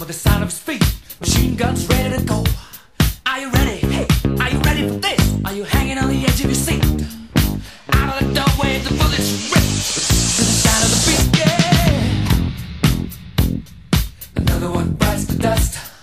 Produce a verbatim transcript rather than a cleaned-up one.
with the sound of his feet. Machine guns ready to go. Are you ready? Hey, are you ready for this? Are you hanging on the edge of your seat? Out of the doorway, the bullets rip to the sound of the beat. Yeah. Another one bites the dust.